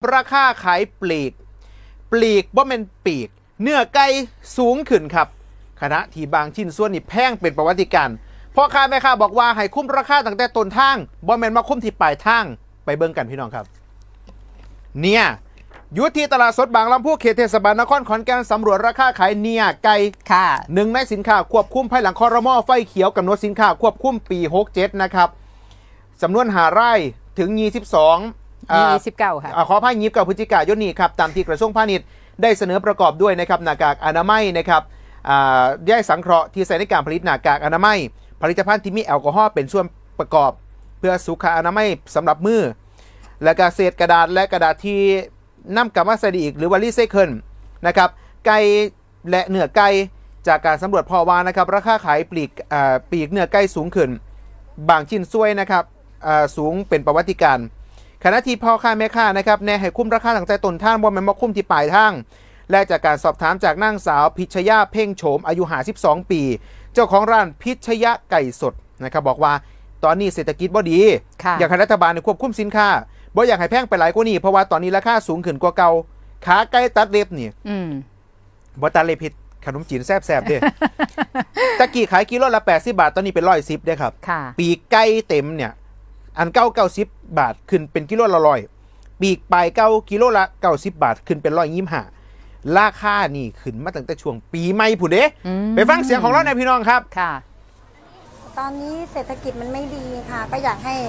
ราคาขายปลีกบ่เป็นปีกเนื้อไก่สูงขึ้นครับขณะที่บางชิ้นส่วนนี่แพงเป็นประวัติการพ่อค้าแม่ค้าบอกว่าให้คุ้มราคาตั้งแต่ต้นทางบ่แม่นมาคุ้มที่ปลายทางไปเบิ่งกันพี่น้องครับเนี่ยยุทธีตลาดสดบางลำพูเขตเทศบาลนครขอนแก่นสำรวจราคาขายเนื้อไก่ค่ะหนึ่งในสินค้าควบคุมภายหลังครม.ไฟเขียวกำหนดสินค้าควบคุมปี67นะครับจำนวนหาไร่ถึง29ค่ะขออภัย29พฤศจิกายนนี้ครับตามที่กระทรวงพาณิชย์ได้เสนอประกอบด้วยนะครับหน้ากากอนามัยนะครับใยสังเคราะห์ที่ใช้ในการผลิตหน้ากากอนามัยผลิตภัณฑ์ที่มีแอลกอฮอล์เป็นส่วนประกอบเพื่อสุขอนามัยสำหรับมือและกเศษกระดาษและกระดาษที่นำกลับมาใส่อีกหรือว่ารีไซเคิลนะครับไก่และเนื้อไก่จากการสำรวจพอว่านะครับราคาขายปลีกเนื้อไก่สูงขึ้นบางชิ้นส่วนนะครับสูงเป็นประวัติการขณะที่พ่อค้าแม่ค้านะครับแนะให้คุ้มราคาตั้งแต่ต้นทางว่ามันมาคุ้มที่ปลายทางและจากการสอบถามจากนางสาวพิชยาเพ่งโฉมอายุ52ปีเจ้าของร้านพิชยะไก่สดนะครับบอกว่าตอนนี้เศรษฐกิจบ่ดีอยากให้รัฐบาลควบคุมสินค้าบ่อยากให้แพงไปหลายกว่านี้เพราะว่าตอนนี้ราคาสูงขึ้นกว่าเก่าขาไก่ตัดเล็บนี่บ่ตัดเล็บผิดขนมจีนแซ่บๆเด้ ตะกี้ขายกิโลละ80 บาทตอนนี้เป็น110ได้ครับปีกไก่เต็มเนี่ยอัน90 บาทขึ้นเป็นกิโลละ100ปีกปลายกิโลละ90 บาทขึ้นเป็น125ราคานี่ขึ้นมาตั้งแต่ช่วงปีใหม่ผู้เด้ไปฟังเสียงของเราในพี่น้องครับค่ะตอนนี้เศรษฐกิจมันไม่ดีค่ะก็อยากให้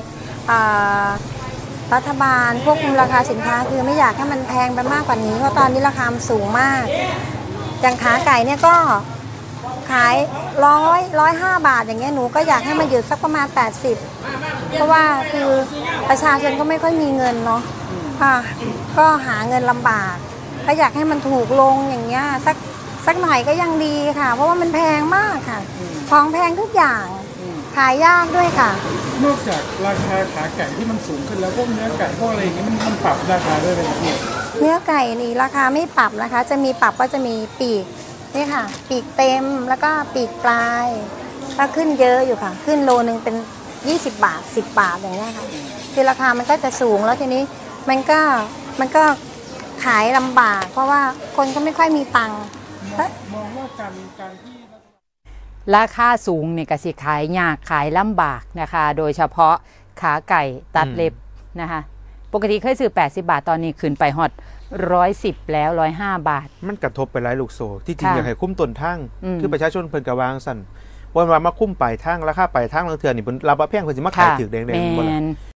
รัฐบาลควบคุมราคาสินค้าคือไม่อยากให้มันแพงไปมากกว่านี้เพราะตอนนี้ราคามันสูงมากอย่างขาไก่เนี่ยก็ขาย105 บาทอย่างเงี้ยหนูก็อยากให้มันอยู่สักประมาณ80เพราะว่าคือประชาชนก็ไม่ค่อยมีเงินเนาะค่ะก็หาเงินลำบากก็อยากให้มันถูกลงอย่างเงี้ยสักหน่อยก็ยังดีค่ะเพราะว่ามันแพงมากค่ะของแพงทุกอย่างขายยากด้วยค่ะนอกจากราคาขาไก่ที่มันสูงขึ้นแล้วพวกเนื้อไก่พวกอะไรอย่างนี้มันปรับราคาด้วยไหมพี่เนื้อไก่นี่ราคาไม่ปรับนะคะจะมีปรับก็จะมีปีกนี่ค่ะปีกเต็มแล้วก็ปีกปลายก็ขึ้นเยอะอยู่ค่ะขึ้นโลนึงเป็น20 บาท10 บาทอย่างเงี้ยค่ะคือราคามันก็จะสูงแล้วทีนี้มันก็ขายลำบากเพราะว่าคนก็ไม่ค่อยมีตังค์มองว่าการที่ราคาสูงเนี่ยก็สิขายยากขายลำบากนะคะโดยเฉพาะขาไก่ตัดเล็บนะคะปกติเคยซื้อ80 บาทตอนนี้ขึ้นไปฮอด110แล้ว105 บาทมันกระทบไปหลายลูกโซ่ที่จริงอยากให้คุ้มต้นทางคือประชาชนเพิ่นกระวางสั่นวันมาคุ้มปลายทางราคาปลายทางบางเทื่อนี่เพิ่นรับบ่แพงเพิ่นสิมาขายถึกแดงๆบ่ล่ะ